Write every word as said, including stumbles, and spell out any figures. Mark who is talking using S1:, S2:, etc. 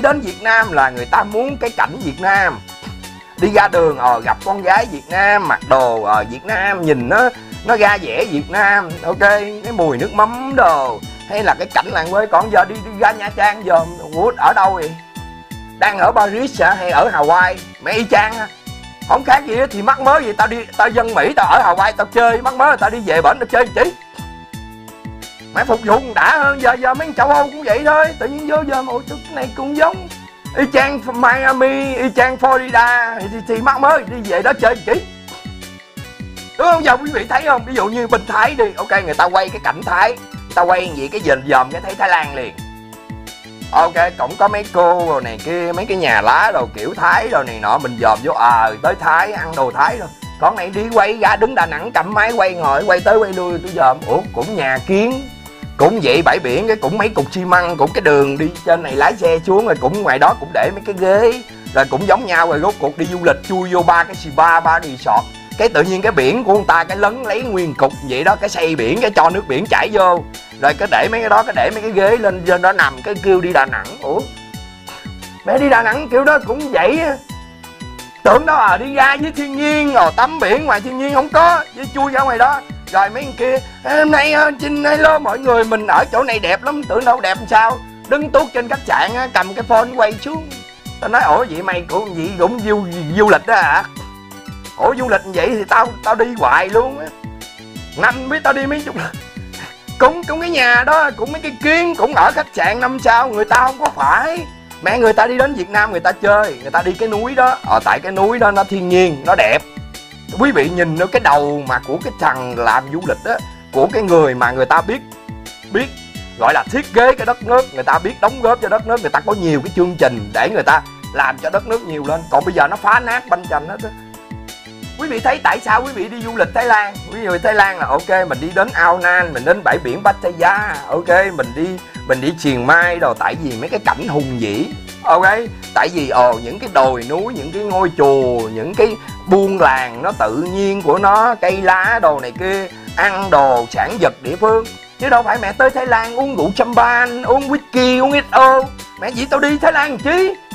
S1: đến Việt Nam là người ta muốn cái cảnh Việt Nam. Đi ra đường ờ gặp con gái Việt Nam mặc đồ ờ Việt Nam, nhìn nó nó ra vẻ Việt Nam, ok, cái mùi nước mắm đồ, hay là cái cảnh làng quê. Còn giờ đi, đi ra Nha Trang giờ ủa, ở đâu vậy? Đang ở Paris hả hay ở Hawaii? Mẹ y chang ha, không khác gì. Thì mắc mới gì tao đi, tao dân Mỹ tao ở Hawaii tao chơi, mắc mới tao đi về bển tao chơi chỉ mẹ phục vụ đã hơn. Giờ giờ mấy châu Âu cũng vậy thôi, tự nhiên vô giờ một chút cái này cũng giống y chang Miami, y chang Florida thì, thì mắc mới đi về đó chơi chỉ, đúng không? Giờ quý vị thấy không, ví dụ như bên Thái đi, ok, người ta quay cái cảnh Thái, người ta quay gì cái dền dòm cái thấy Thái Lan liền, ok, cũng có mấy cô rồi này kia, mấy cái nhà lá đồ kiểu Thái rồi này nọ, mình dòm vô ờ à, tới Thái ăn đồ Thái rồi. Con này đi quay ra đứng Đà Nẵng cầm máy quay ngồi quay tới quay lui, tôi dòm ủa cũng nhà kiến, cũng vậy, bãi biển cái cũng mấy cục xi măng, cũng cái đường đi trên này lái xe xuống rồi cũng ngoài đó cũng để mấy cái ghế rồi cũng giống nhau. Rồi rốt cuộc đi du lịch chui vô ba cái spa ba resort, cái tự nhiên cái biển của người ta cái lấn lấy nguyên cục vậy đó, cái xây biển cái cho nước biển chảy vô rồi cái để mấy cái đó, cái để mấy cái ghế lên trên đó nằm, cái kêu đi Đà Nẵng. Ủa mẹ đi Đà Nẵng kiểu đó cũng vậy á, tưởng đó à đi ra với thiên nhiên rồi tắm biển, ngoài thiên nhiên không có, với chui ra ngoài đó. Rồi mấy người kia hôm nay Trinh hello mọi người, mình ở chỗ này đẹp lắm, tưởng đâu đẹp làm sao, đứng tuốt trên khách sạn cầm cái phone quay xuống. Tao nói ủa vậy mày cũng vậy cũng du, du lịch đó hả? Ủa du lịch vậy thì tao tao đi hoài luôn á, năm biết tao đi mấy chục lần. Cũng cũng cái nhà đó, cũng mấy cái kiến, cũng ở khách sạn năm sao, người ta không có phải. Mẹ người ta đi đến Việt Nam người ta chơi, người ta đi cái núi đó, ờ tại cái núi đó nó thiên nhiên, nó đẹp. Quý vị nhìn nó cái đầu mà của cái thằng làm du lịch đó, của cái người mà người ta biết biết gọi là thiết kế cái đất nước, người ta biết đóng góp cho đất nước, người ta có nhiều cái chương trình để người ta làm cho đất nước nhiều lên. Còn bây giờ nó phá nát banh chành hết đó. Quý vị thấy tại sao quý vị đi du lịch Thái Lan? Quý vị Thái Lan là ok, mình đi đến Ao Nan, mình đến bãi biển Pattaya, ok, mình đi mình đi Chiang Mai đồ, tại vì mấy cái cảnh hùng vĩ, ok, tại vì ồ những cái đồi núi, những cái ngôi chùa, những cái buôn làng nó tự nhiên của nó, cây lá đồ này kia, ăn đồ sản vật địa phương, chứ đâu phải mẹ tới Thái Lan uống rượu champagne, uống whisky, uống ích ô. Mẹ gì tao đi Thái Lan làm chi?